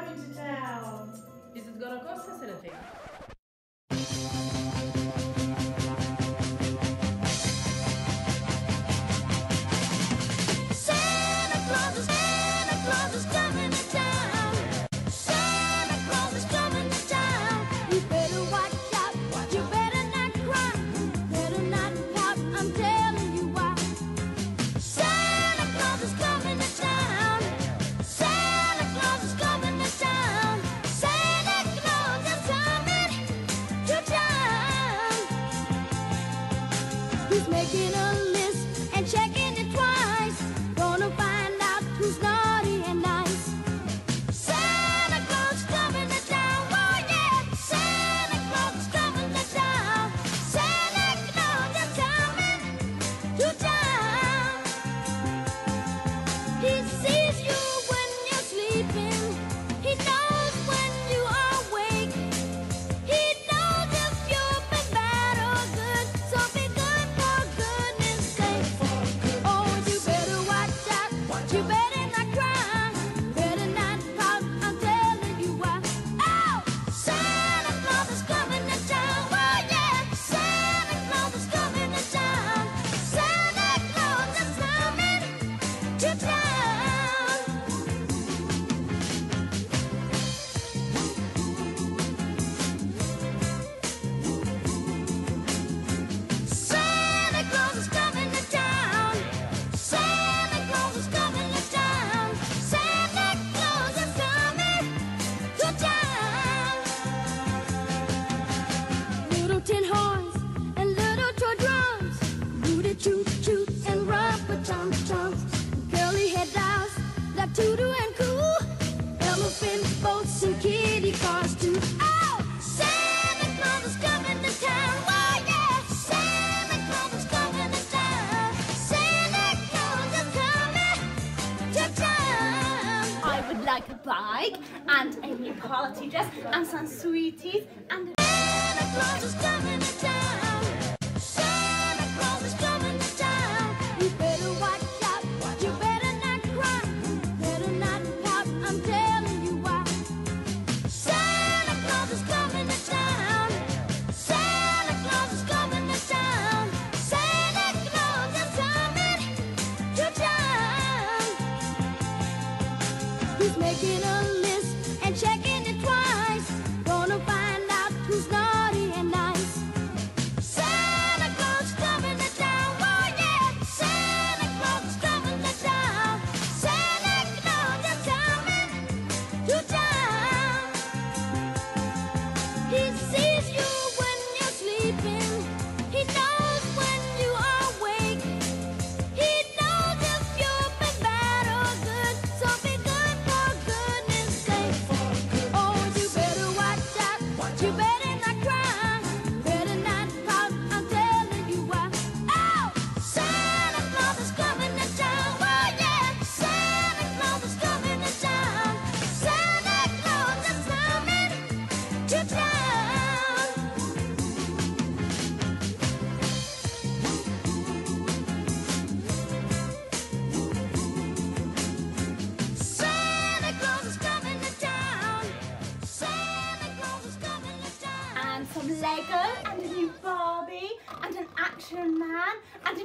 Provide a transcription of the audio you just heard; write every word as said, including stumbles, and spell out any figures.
coming to town. Is it gonna cost us anything? Santa Claus is Santa Claus is coming to town. Santa Claus is coming to town. You better watch out. You better not cry. Better not pout. I'm telling you why. Santa Claus is coming to town. Santa Claus is coming to town. Santa Claus is coming to town. He's making a list and checking it twice. Gonna find out who's naughty and nice. Santa Claus is coming to town. Oh yeah, Santa Claus is coming to town. Santa Claus is coming to town. He sees you when you're sleeping. He knows when you are awake. He knows if you've been bad or good. So be good for goodness sake. Oh, you better watch out. You better not cry. Better not pout. I'm telling you why. Oh, Santa Claus is coming to town. Oh yeah, Santa Claus is coming to town. Santa Claus is coming to town. Santa Claus is coming to town. Santa Claus is coming to town. Santa Claus is coming to town. Little tin horns and little toy drums, booty toot toot and rubber tum tums, curly head dolls that toodle and coo, elephant boats and kitty cars too. Oh, Santa Claus is coming to town. Oh yeah, Santa Claus is coming to town. Santa Claus is coming to town. I would like a bike and a new party dress and some sweeties and a Santa Claus is coming to town. Santa Claus is coming to town. You better watch out. You better not cry. Better not pout. I'm telling you why. Santa Claus is coming to town. Santa Claus is coming to town. Santa Claus is coming to town. He's making a list and checking it twice. Gonna find out who's naughty and nice. Santa Claus is coming to town. Oh yeah, Santa Claus is coming to town. Santa Claus is coming to town. He sees you when you're sleeping. He knows when you are awake. He knows if you've been bad or good. So be good for goodness sake. Oh, you better watch out. You better not cry. Better not pout. I'm telling you why. Oh, Santa Claus is coming to town. Oh yeah, Santa Claus is coming to town. Santa Claus is coming to town. Santa Claus is coming to town. Santa Claus is coming to town. and some Lego and a new Barbie and an action man and